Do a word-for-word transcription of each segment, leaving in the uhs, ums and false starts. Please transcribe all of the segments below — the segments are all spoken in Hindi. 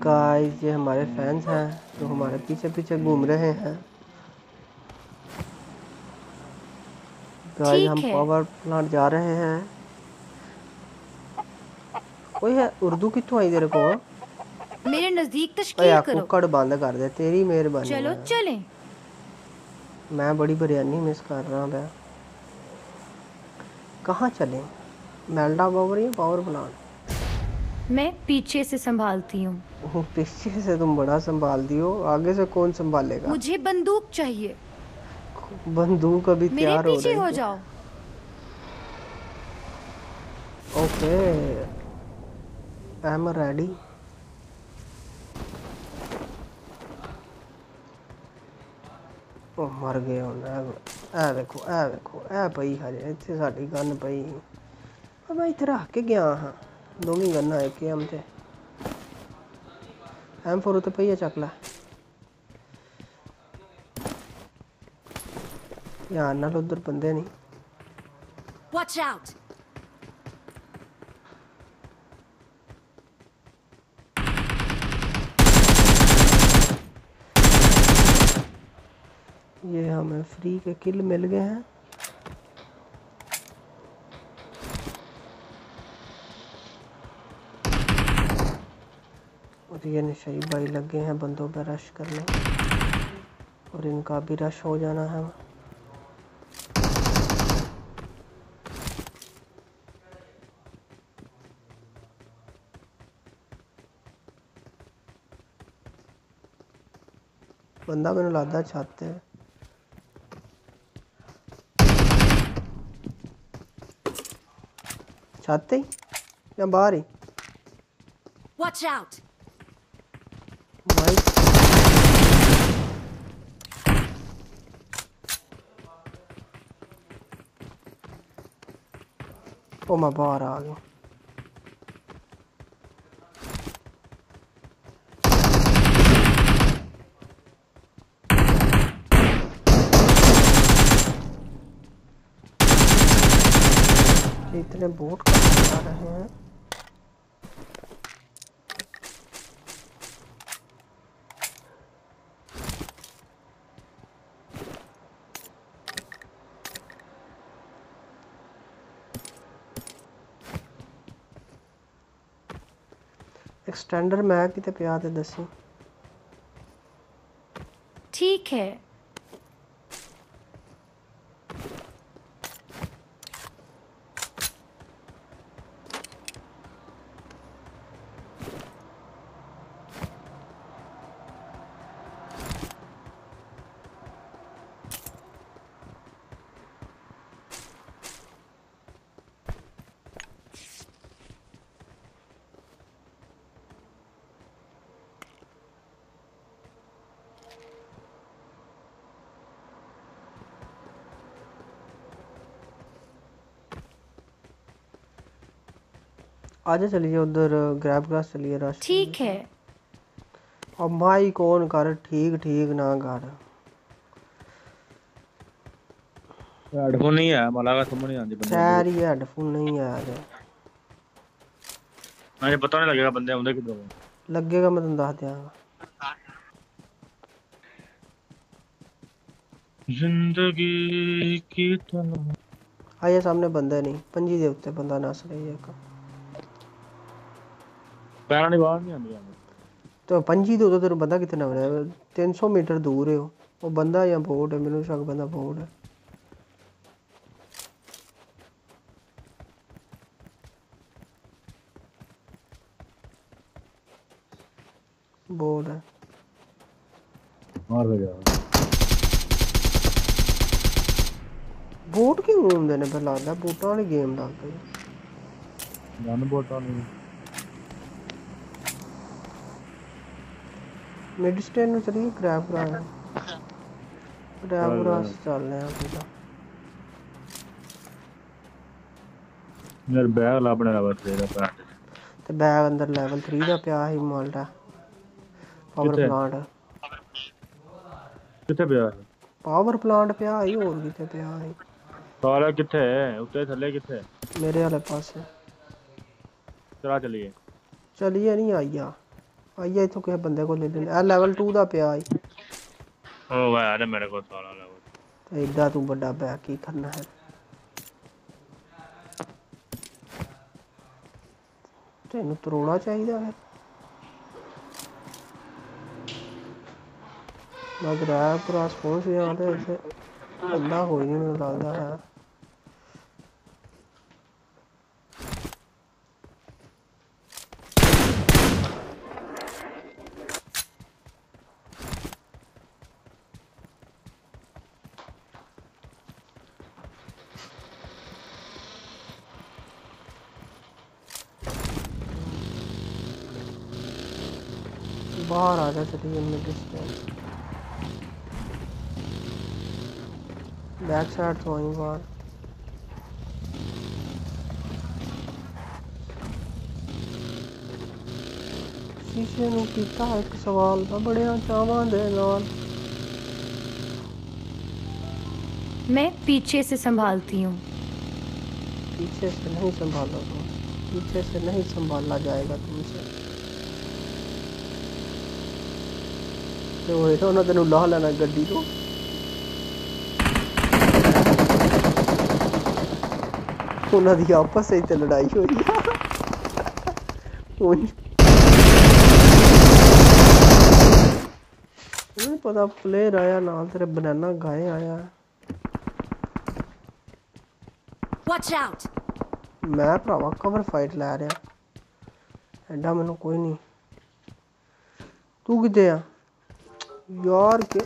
गाइस ये हमारे फैंस हैं जो हमारे पीछे पीछे घूम रहे हैं। गाइस हम पावर प्लांट जा रहे हैं। कोई है उर्दू कितों आई तेरे को? मेरे नजदीक तशकील करो। कुक्कड़ बंद कर दे, तेरी मेहरबानी। चलो चलें। मैं बड़ी बिरयानी मिस कर रहा हूँ। कहाँ चलें? मेल्डा पावर या पावर प्लांट? मैं पीछे से संभालती हूँ। पीछे से तुम बड़ा संभालती हो, आगे से कौन संभालेगा? मुझे बंदूक चाहिए। बंदूक अभी तैयार हो रही है। हो जाओ। Okay I am ready. मर गए ए देखो ए देखो ए पई हजे इतने साड़ी गन पई। मैं इतने रख के गया हाँ, दोवें गन्ना एक एम ते एम फोर तो पई है, चक ला यार नाल उधर बंदे नहीं। Watch out! ये हमें फ्री के किल मिल गए हैं। और ये नशई भाई लगे हैं बंदों पे रश करने, और इनका भी रश हो जाना है। बंदा मैंने लगता छत है। छत ही या बाहर ही? Watch out! ओ मैं बाहर आ गया। इतने बोट आ रहे हैं। एक्सटेंडर मैग कितने पे आते दसी? ठीक है। आजा चलिए उधर ग्रैब क्लास चलिए रश। ठीक है। अब माई कौन कर ठीक ठीक ना कर। हेडफोन नहीं है मला का समझ नहीं आती बंदे। सैर ही हेडफोन नहीं है यार। मुझे पता नहीं लगेगा बंदे आंदे किधर लगेगा, मैं तुम दस दियांगा। जिंदगी की तरह आइए सामने बंदा नहीं, पंजी दे उत्ते बंदा नस रही है। पैरा नहीं बाहर नहीं आंदी तो पंजी दो तो तेरे बंदा कितने हो रहा है? तीन सौ मीटर दूर है वो बंदा या बोट है? मेनू शक बंदा बोट है। बोट है मार हो गया। बोट क्यों घूमते ने? फिर लगता है बोटा वाली गेम लग गई। गन बोटा नहीं मिड स्टेन में चलिए क्रैब क्रास क्रैब क्रास चल रहे हैं पूरा। यार बैग ला अपने लेवल थ्री दा पा ते बैग अंदर लेवल थ्री दा पिया ही माल्टा पावर प्लांट। किथे पिया? पावर प्लांट पिया ही और किथे पिया ही? सारा किथे है? उत्ते थल्ले किथे? मेरे वाले पास। चला चलिए। चलिए नहीं आइया आइए इथों किसी बंदे को ले लेने। ए लेवल टू दा पिया आई। ओ यार मेरे को सारा लेवल ते एडा तू बड़ा बैग की करना है? तेनू तरोड़ा चाहिए है? मैं ग्रैब क्रॉस पहुंच गया ते इसे बंदा कोई नहीं मुझे लगता है। बाहर आ जा चलिए डिस्टेंस बैक साइड तो वहीं बाहर। शीशे ਨੂੰ ਕੀਤਾ ਇੱਕ ਸਵਾਲ ਦਾ ਬੜਿਆਂ ਚਾਵਾਂ ਦੇ ਨਾਲ। मैं पीछे से संभालती हूँ। पीछे से नहीं संभाला तुम, पीछे से नहीं संभाला जाएगा तुमसे। तो वो तो ना तेनू ला लेना गड्डी तो। उन्हां दी आपस में ते लड़ाई हुई है। उन्हें पता प्लेयर आया नाल तेरे बनाना गाय आया। Watch out! मैं भरावा कवर फाइट लै रहा एडा मैनू कोई नहीं। तू किते आ यार के?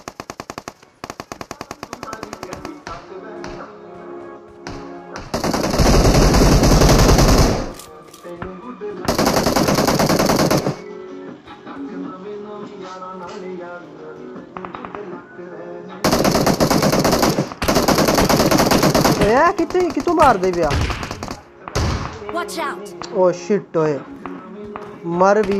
ए किते कितों मार दे पिया? Watch out! ओ शिट ओए मर भी।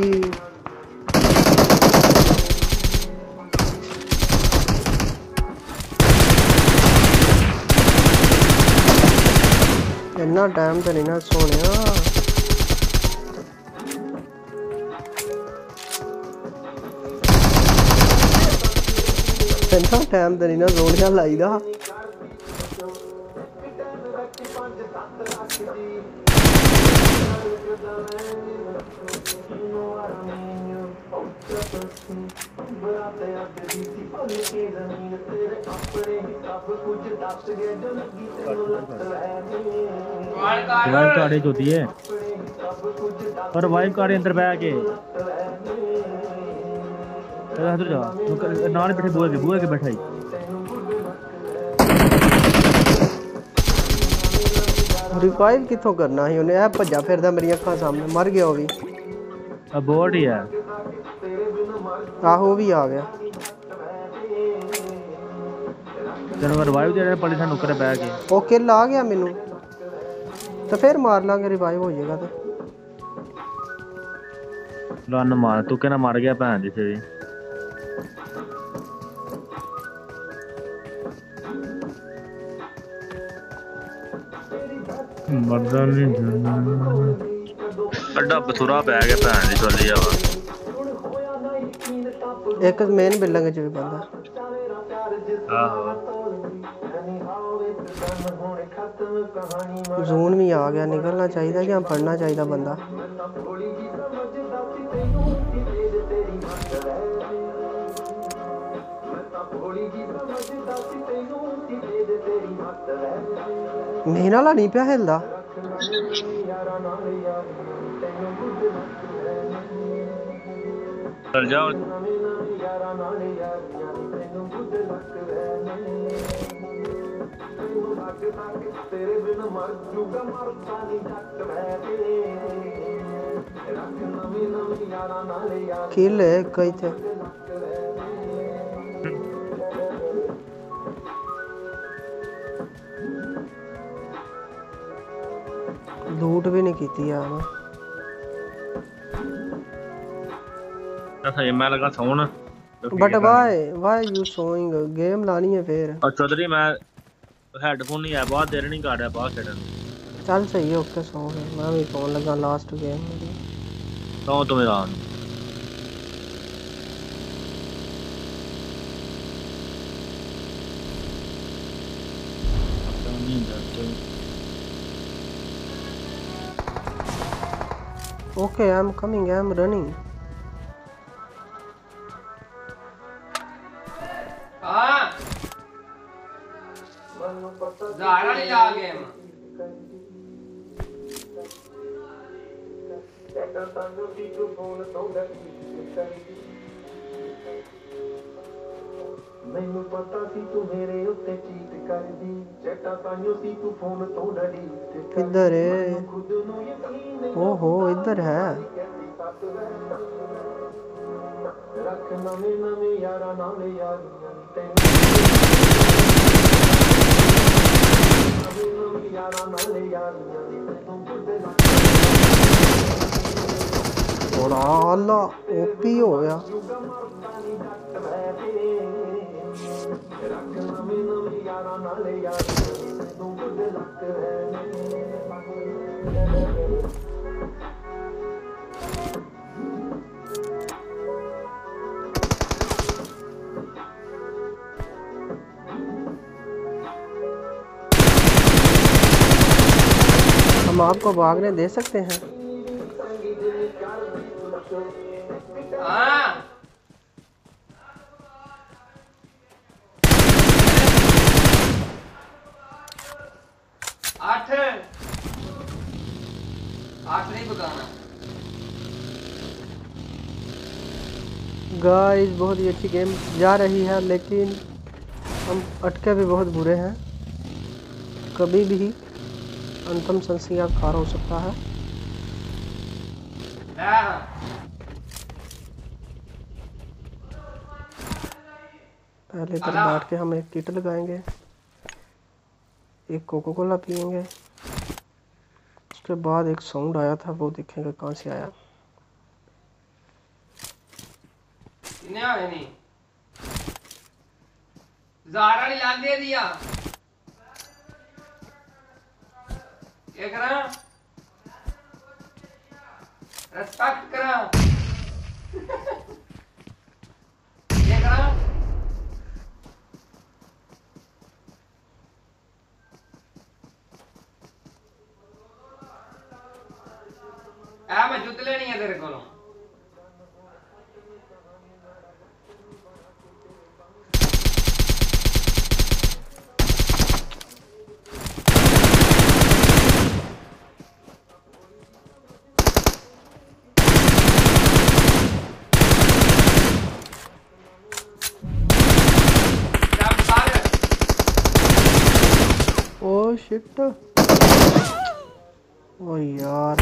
इन्ना टाइम तो नहीं ना सोनिया। इन्ना टाइम तो नहीं ना सोनिया लाई दा। वाइव कार्ड ही होती है और वाइव कार्ड अंदर बैठ के इधर जा नाल बैठे बुए के बुए के बैठा ही। रिवाइव किथों करना ही उन्हें? ऐ भज्जा फिरदा मेरी अखां सामने। मर गया वो भी। अब बोर्ड ही है। आहो भी आ गया। तेरे रिवाइव दे पड़ी सा नुकर बैठ के। ओ किल आ गया मेनू तो फिर मार लांगे रिवाइव हो जाएगा तो। लन मार तू कहना मर गया भैन जी से भी। मरदा नहीं अड्डा बथुरा पै गया भैन दी चली जावा। एक मेन बिल्डिंग च भी बंदा। आहो जोन भी आ गया। निकलना चाहिए या पढ़ना चाहिए बंदा? मेरा ला नहीं पिया हिलदा। चल जाओ किल है कई थे। लूट भी नहीं की यार। सही मैं लगा सोन। But why why you sowing? Game लानी है फिर। और चौधरी मैं हेडफोन नहीं है बहुत देर नहीं कर रहा बाहर खेलने। चल सही है ओके सो मैं भी फोन लगा लास्ट गेम मेरी। तो तुम्हें रान Okay, I'm coming, I'm running. हाँ ज़ारा नहीं जा गए हम ਮੈਨੂੰ ਪਤਾ ਸੀ ਤੂੰ ਮੇਰੇ ਉੱਤੇ ਚੀਟ ਕਰਦੀ ਚਟਾ ਤਾਈਓ ਸੀ ਤੂੰ ਫੋਨ ਤੋਂ ਡਰੀ किधर है? ਖੁਦ ਨੂੰ ਯਕੀਨ ਨਹੀਂ ओहो इधर है। ਰੱਖ ਨਵੇਂ ਨਵੇਂ ਯਾਰਾਂ ਨਾਲ ਯਾਰੀਆਂ ਤੈਨੂੰ ਨਵੇਂ ਨਵੇਂ ਯਾਰਾਂ ਨਾਲ ਯਾਰੀਆਂ ਤੈਨੂੰ ਖੁਦ और आला ओपी हो गया। ਰੱਖ ਨਵੇਂ ਨਵੇਂ ਯਾਰਾਂ ਨਾਲ ਯਾਰੀਆਂ ਤੈਨੂੰ ਖੁਦ ਲੱਗ ਹੈ हम आपको भागने दे सकते हैं। हाँ आठ आठ नहीं पकाना गाइस बहुत ही अच्छी गेम जा रही है, लेकिन हम अटके भी बहुत बुरे हैं। कभी भी अंतिम संस्कार हो सकता है। हाँ पहले इधर बैठ के हम एक किट लगाएंगे, एक कोको कोला पियेंगे, उसके बाद एक साउंड आया था वो देखेंगे कहाँ से आया। इन्हें आए नहीं ज़ारा नहीं लाग दे दिया क्या करा रेस्पेक्ट करा क्या करा आ मैं जुत लेनी है तेरे को ओह शिट, ओ यार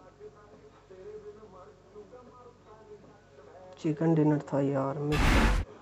चिकन डिनर था यार। मिस